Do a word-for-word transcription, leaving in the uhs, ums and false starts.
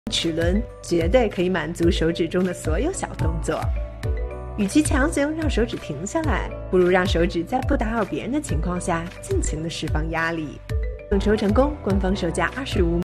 齿轮绝对可以满足手指中的所有小动作。与其强行让手指停下来，不如让手指在不打扰别人的情况下尽情的释放压力。众筹成功，官方售价二十五。